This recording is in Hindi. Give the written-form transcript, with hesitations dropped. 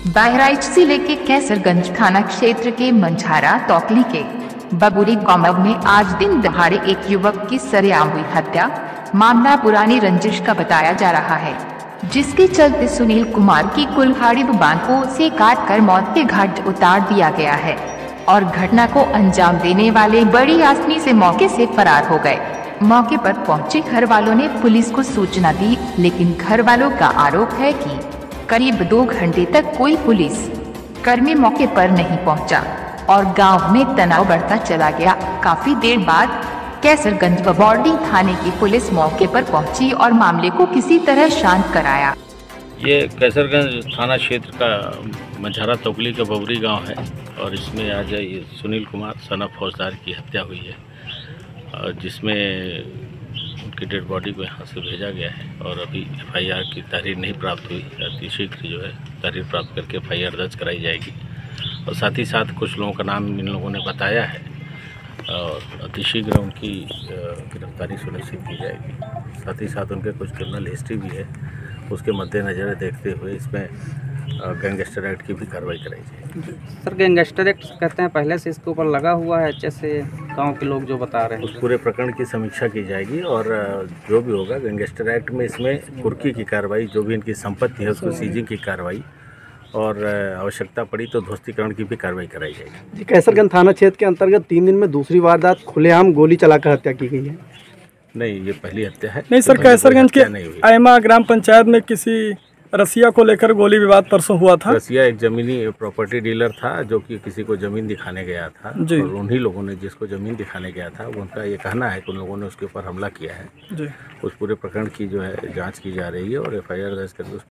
बहराइच जिले के कैसरगंज थाना क्षेत्र के मंझारा तोकली के बबूरी गांव में आज दिन दहाड़े एक युवक की सरेआम हुई हत्या। मामला पुरानी रंजिश का बताया जा रहा है, जिसके चलते सुनील कुमार की कुल्हाड़ी बांध को से काट कर मौत के घाट उतार दिया गया है और घटना को अंजाम देने वाले बड़ी आसानी से मौके से फरार हो गए। मौके पर पहुंचे घर वालों ने पुलिस को सूचना दी, लेकिन घर वालों का आरोप है कि करीब 2 घंटे तक कोई पुलिस कर्मी मौके पर नहीं पहुंचा और गांव में तनाव बढ़ता चला गया। काफी देर बाद कैसरगंज बबौरी थाने की पुलिस मौके पर पहुंची और मामले को किसी तरह शांत कराया। ये कैसरगंज थाना क्षेत्र का मंझारा तोकली का बबूरी गांव है और इसमें आज ये सुनील कुमार सन ऑफ फौजदार की हत्या हुई है, जिसमें उनकी डेड बॉडी को यहाँ से भेजा गया है और अभी एफआईआर की तहरीर नहीं प्राप्त हुई। अति शीघ्र जो है तहरीर प्राप्त करके एफआईआर दर्ज कराई जाएगी और साथ ही साथ कुछ लोगों का नाम इन लोगों ने बताया है और अति शीघ्र उनकी गिरफ्तारी सुनिश्चित की जाएगी। साथ ही साथ उनके कुछ क्रिमिनल हिस्ट्री भी है, उसके मद्देनज़र देखते हुए इसमें गैंगस्टर एक्ट की भी कार्रवाई कराई जाएगी। सर, गैंगस्टर एक्ट कहते हैं पहले से इसके ऊपर लगा हुआ है, जैसे गांव के लोग जो बता रहे हैं। उस पूरे प्रकरण की समीक्षा की जाएगी और जो भी होगा गैंगस्टर एक्ट में इसमें कुर्की की कार्रवाई, जो भी इनकी संपत्ति है उसको सीजिंग की कार्रवाई और आवश्यकता पड़ी तो ध्वस्तीकरण की भी कार्रवाई कराई जाएगी। कैसरगंज थाना क्षेत्र के अंतर्गत 3 दिन में दूसरी वारदात खुलेआम गोली चलाकर हत्या की गई है। नहीं, ये पहली हत्या है। नहीं सर, कैसरगंज के आयमा ग्राम पंचायत में किसी रसिया को लेकर गोली विवाद परसों हुआ था। रसिया एक जमीनी प्रॉपर्टी डीलर था जो कि किसी को ज़मीन दिखाने गया था और उन्हीं लोगों ने जिसको ज़मीन दिखाने गया था उनका ये कहना है कि उन लोगों ने उसके ऊपर हमला किया है। उस पूरे प्रकरण की जो है जांच की जा रही है और एफआईआर दर्ज करके